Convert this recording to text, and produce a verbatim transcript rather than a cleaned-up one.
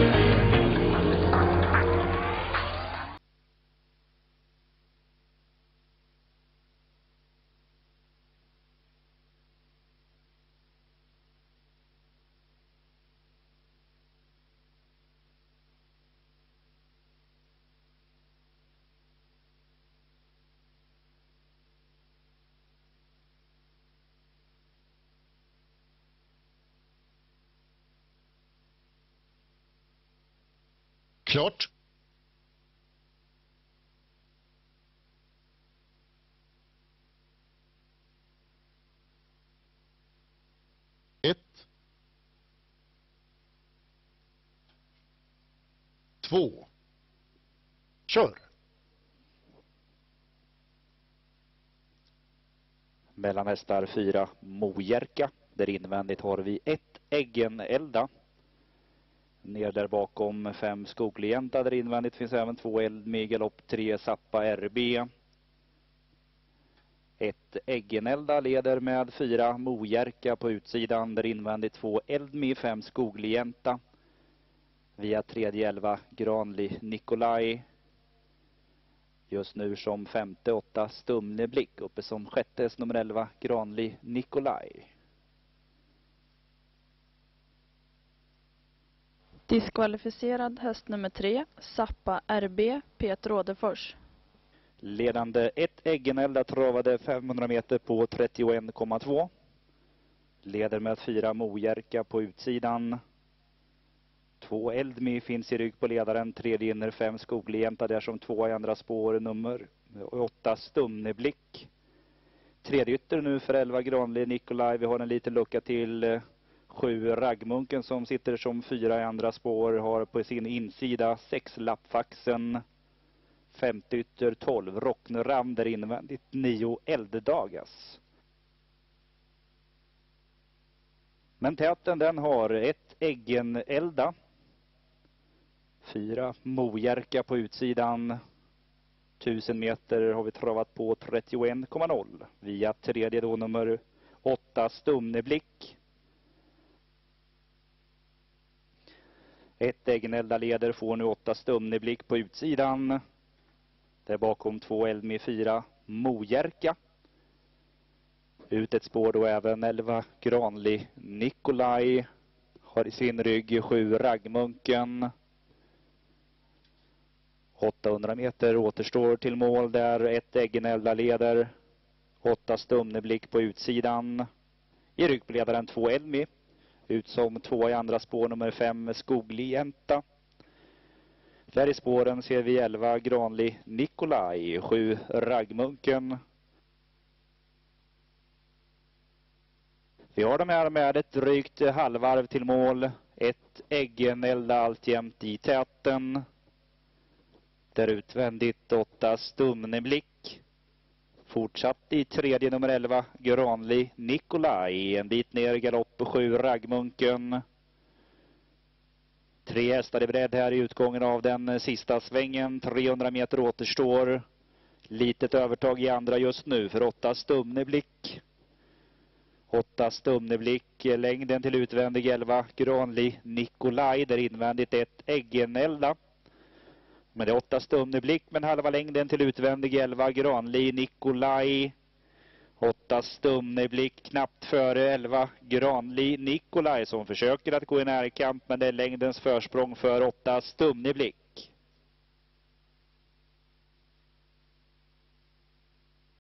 Klart. Ett. Två. Kör. Mellan hästar fyra Mojärka. Där invändigt har vi ett Eggenelda. Ner där bakom fem Skogligenta. Där invändigt finns även två Eldme galopp, tre Zappa R B. Ett Eggenelda leder med fyra Mojärka på utsidan. Där invändigt två Eldme, fem Skogligenta. Via tredje elva Granli Nikolaj. Just nu som femte åtta Stumneblick. Uppe som sjätte nummer elva Granli Nikolaj. Diskvalificerad häst nummer tre, Zappa R B, Peter Rådefors. Ledande ett Eggenelda travade femhundra meter på trettioen komma två. Leder med fyra Mojärka på utsidan. Två Eldme finns i rygg på ledaren. Tredje inner fem Skogligenta där som två i andra spår. Nummer åtta Stumneblick. Tredje ytter nu för elva Granli Nikolaj. Vi har en liten lucka till sju Raggmunken som sitter som fyra i andra spår. Har på sin insida sex Lappfaxen. Femte ytter tolv Rockneram där invändigt nio Elddagas. Men täten den har ett Eggenelda. Fyra Mojärka på utsidan. Tusen meter har vi travat på trettioen komma noll. Via tredje då nummer åtta Stumneblick. Ett Eggenelda leder får nu åtta Stumneblick på utsidan. Där bakom två Eldme fyra Mojärka. Ut ett spår då även elva Granli Nikolaj. Har i sin rygg sju Raggmunken. åttahundra meter återstår till mål där ett Eggenelda leder. åtta Stumneblick på utsidan. I rygg på ledaren två Eldme. Ut som två i andra spår nummer fem Skogligenta. Där i spåren ser vi elva Granli Nikolaj, sju Raggmunken. Vi har dem här med ett drygt halvvarv till mål. Ett Eggenelda alltjämt i täten. Där utvändigt åtta Stumneblick. Fortsatt i tredje nummer elva Granli Nikolaj. En bit ner galopp sju Raggmunken. Tre hästar är beredd här i utgången av den sista svängen. trehundra meter återstår. Litet övertag i andra just nu för åtta Stumneblick. åtta Stumneblick. Längden till utvändig elva Granli Nikolaj. Där invändigt ett Eggenelda. Men det är åtta Stumneblick men halva längden till utvändig elva Granli Nikolaj. åtta Stumneblick knappt före elva Granli Nikolaj som försöker att gå i närkamp men det är längdens försprång för åtta Stumneblick.